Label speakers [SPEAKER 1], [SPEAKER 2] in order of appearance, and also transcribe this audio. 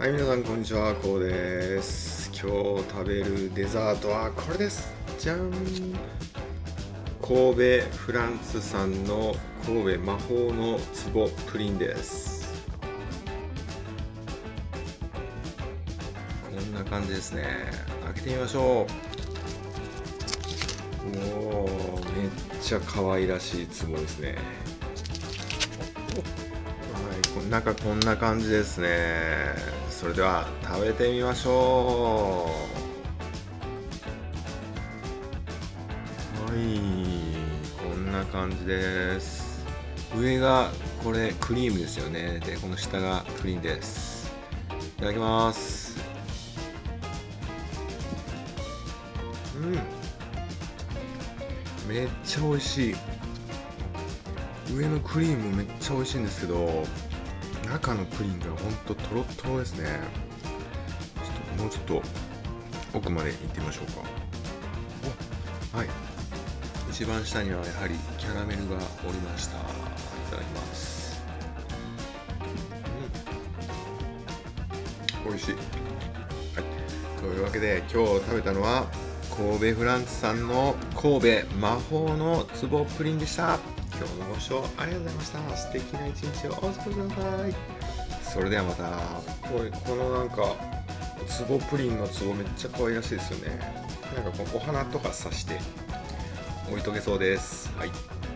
[SPEAKER 1] はい、皆さんこんにちは、こうです。今日食べるデザートはこれです。じゃん。神戸フランス産の神戸魔法の壺プリンです。こんな感じですね。開けてみましょう。おー、めっちゃ可愛らしい壺ですね。中こんな感じですね。それでは食べてみましょう。はい、こんな感じです。上がこれクリームですよね。でこの下がプリンです。いただきます。めっちゃ美味しい。上のクリームめっちゃ美味しいんですけど、中のプリンがほんととろとろですね。もうちょっと奥まで行ってみましょうか。はい、一番下にはやはりキャラメルがおりました。いただきます。美味しい。はい、というわけで今日食べたのは神戸フランス産の神戸魔法の壺プリンでした。今日もご視聴ありがとうございました。素敵な一日をお過ごしください。それではまた。このなんか壺プリンの壺めっちゃ可愛らしいですよね。なんかこうお花とか刺して置いとけそうです。はい。